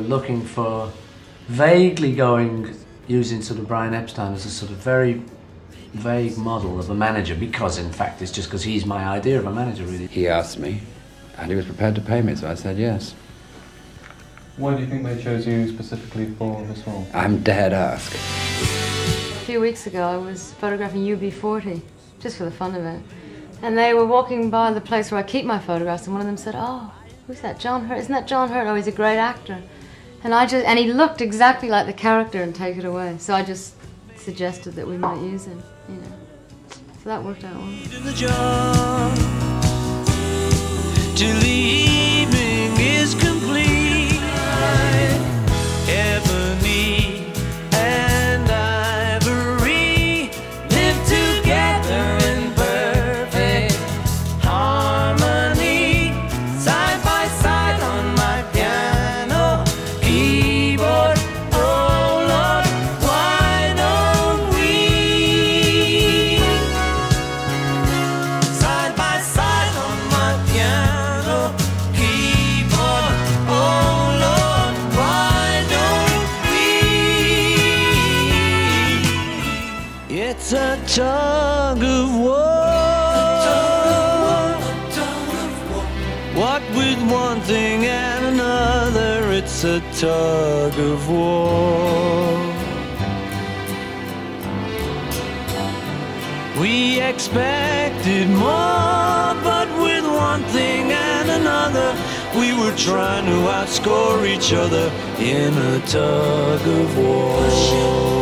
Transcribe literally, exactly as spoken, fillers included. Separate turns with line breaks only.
looking for, vaguely going, using sort of Brian Epstein as a sort of very vague model of a manager, because in fact it's just because he's my idea of a manager, really.
He asked me, and he was prepared to pay me, so I said yes.
Why do you think they chose you specifically for this role?
I'm dead ask.
A few weeks ago I was photographing U B forty, just for the fun of it. And they were walking by the place where I keep my photographs, and one of them said, "Oh, who's that, John Hurt? Isn't that John Hurt? Oh, he's a great actor." And I just, and he looked exactly like the character in Take It Away. So I just suggested that we might use him, you know. So that worked out well. Till the evening is complete. Ebony and Ivory live together in perfect harmony, side by side on my piano keyboard. Oh Lord, why don't we side by side on my piano keyboard? Oh Lord, why don't we? It's a tug of war. What with one thing and another, it's a tug of war. We expected more, but with one thing and another, we were trying to outscore each other in a tug of war.